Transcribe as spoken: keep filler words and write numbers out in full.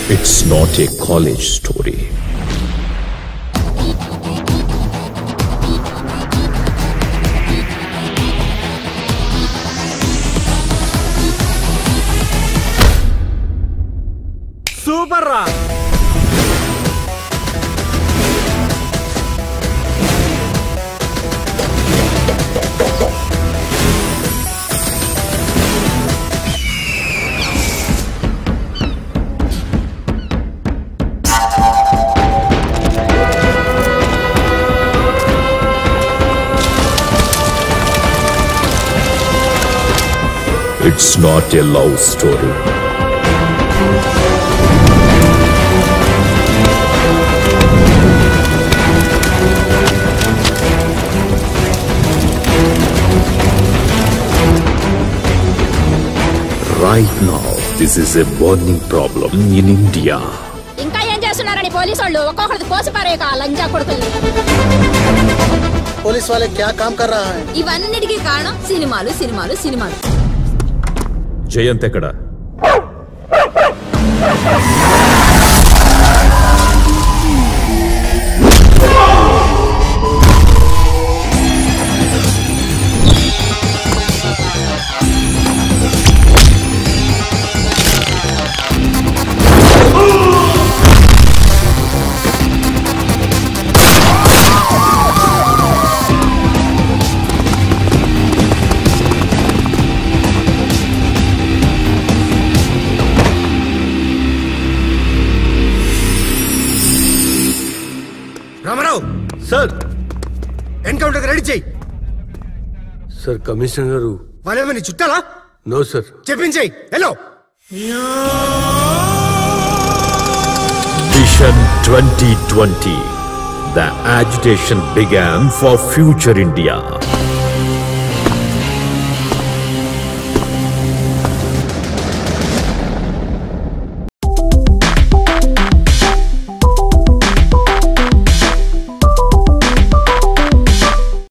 It's not a college story. Super ra! It's not a love story. Right now, this is a burning problem in India. ఇంకా ఏం చేస్తున్నారని police వాళ్ళు ఒక్కొక్కరిది కోసి పారేయక లంజా కొడుకుల్ని. पुलिस वाले क्या काम कर रहा है? ఇవన్నిటికీ కారణం సినిమాలు సినిమాలు సినిమాలు. జయంత్ ఎక్కడ? రామారావు సార్ ఎన్కౌంటర్ రెడీ చేయి. సార్ కమిషనర్ గారు వాళ్ళేమని చుట్టాలా? No sir. చెప్పించేయి. Hello Vision twenty twenty. The agitation began for future India.